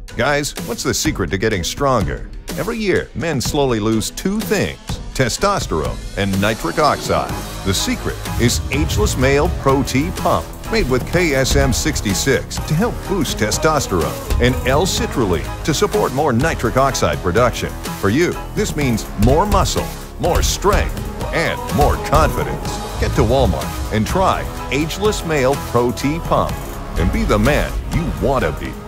Guys, what's the secret to getting stronger? Every year, men slowly lose two things: testosterone and nitric oxide. The secret is Ageless Male Pro T Pump, made with KSM 66 to help boost testosterone and L-citrulline to support more nitric oxide production. For you, this means more muscle, more strength, and more confidence. Get to Walmart and try Ageless Male Pro T Pump and be the man you want to be.